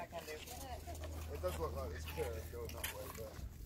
I can do. It does look like this curve going that way, but